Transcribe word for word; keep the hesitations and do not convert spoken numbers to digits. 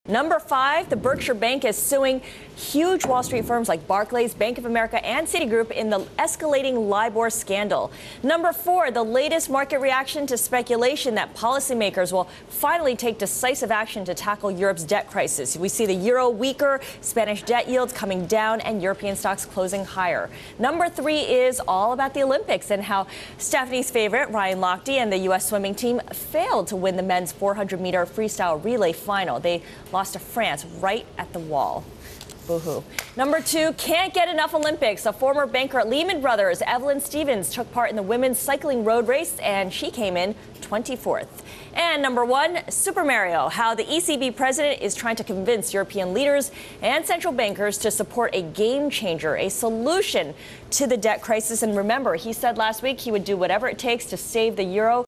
Number five, the Berkshire Bank is suing huge Wall Street firms like Barclays, Bank of America, and Citigroup in the escalating LIBOR scandal. Number four, the latest market reaction to speculation that policymakers will finally take decisive action to tackle Europe's debt crisis. We see the euro weaker, Spanish debt yields coming down, and European stocks closing higher. Number three is all about the Olympics and how Stephanie's favorite, Ryan Lochte, and the U S swimming team failed to win the men's four hundred meter freestyle relay final. They lost to France right at the wall. Boo-hoo. Number two, can't get enough Olympics. A former banker at Lehman Brothers, Evelyn Stevens, took part in the women's cycling road race, and she came in twenty-fourth. And number one, Super Mario, how the E C B president is trying to convince European leaders and central bankers to support a game changer, a solution to the debt crisis. And remember, he said last week he would do whatever it takes to save the euro.